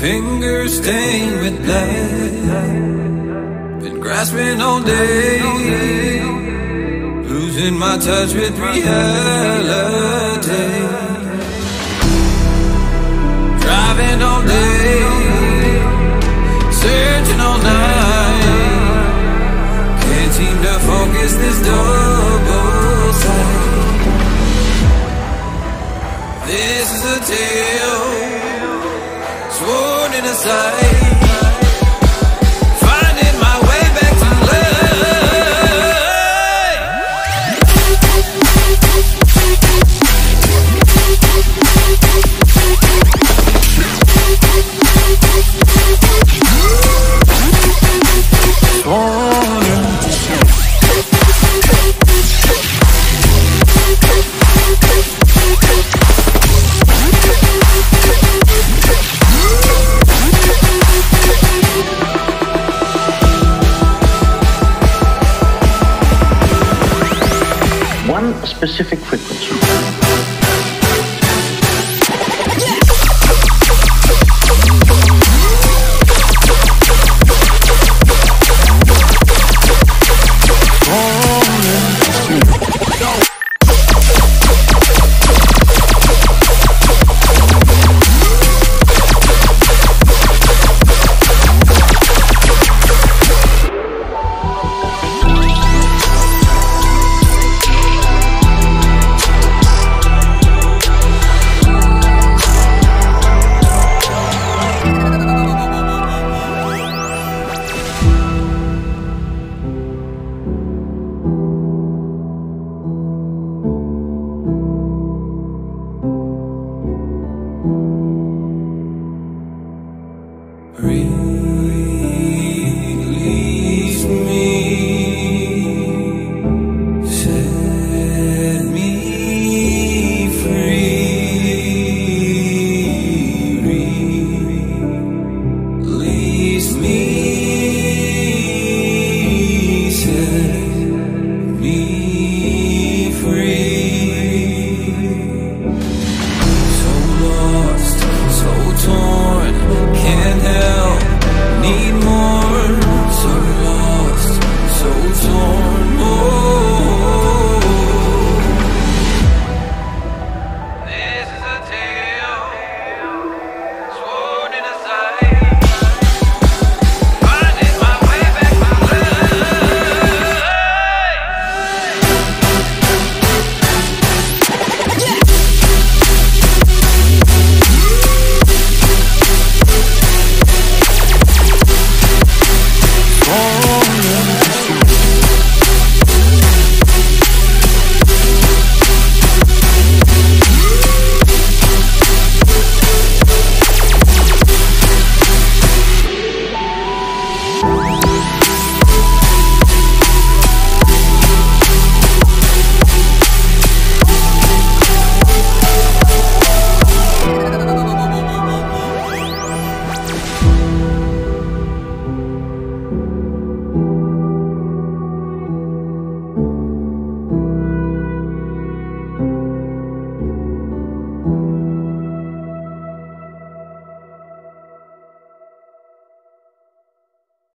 fingers stained with blood. Been grasping all day, losing my touch with reality. Driving all day, searching all night. Can't seem to focus this double sight. This is a tale sworn in a sight. Finding my way back to specific frequency. Real